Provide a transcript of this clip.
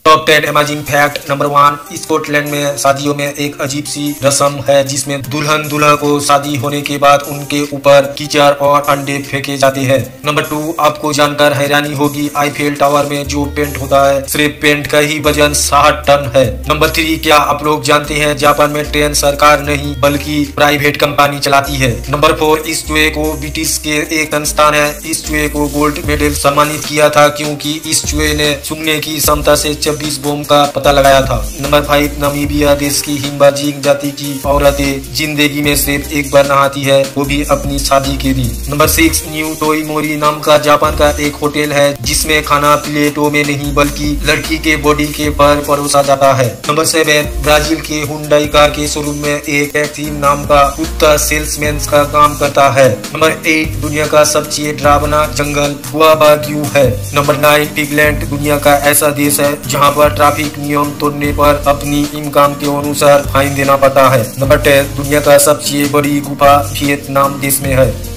Top 10 amazing fact. Number 1, Scotland में शादियों में एक अजीब सी रस्म है जिसमें दुल्हन दूल्हा को शादी होने के बाद उनके ऊपर कीचड़ और अंडे फेंके जाते हैं। नंबर 2, आपको जानकर हैरानी होगी, आईफेल टावर में जो पेंट होता है सिर्फ पेंट का ही वजन 60 टन है। नंबर 3, क्या आप लोग जानते हैं जापान में ट्रेन सरकार नहीं बल्कि प्राइवेट कंपनी चलाती है। नंबर 4, इस चूहे को ब्रिटिश के एक संस्थान है इस चूहे को गोल्ड मेडल सम्मानित किया था क्योंकि इस चूहे ने सूंघने की क्षमता से 26 बम का पता लगाया था। नंबर 5, नामीबिया देश की हिम्बाजीन जाति की औरतें जिंदगी में सिर्फ एक बार नहाती है, वो भी अपनी शादी के दिन। नंबर 6, न्यू टोईमोरी नाम का जापान का एक होटल है जिसमें खाना प्लेटों में नहीं बल्कि लड़की के बॉडी के पर परोसा जाता है। नंबर 7, ब्राजील के हुंडई कार के शोरूम में एक एक्सिम नाम का कुत्ता सेल्समैन का काम करता है। नंबर 8, दुनिया का सबसे डरावना जंगल गुआबाग्यू है। नंबर 9, पिगलैंड दुनिया का ऐसा देश है जहां पर ट्रैफिक नियम तोड़ने पर अपनी इनकम के अनुसार फाइन देना पड़ता है। नंबर 10, दुनिया का सबसे बड़ी गुफा वियतनाम देश में है।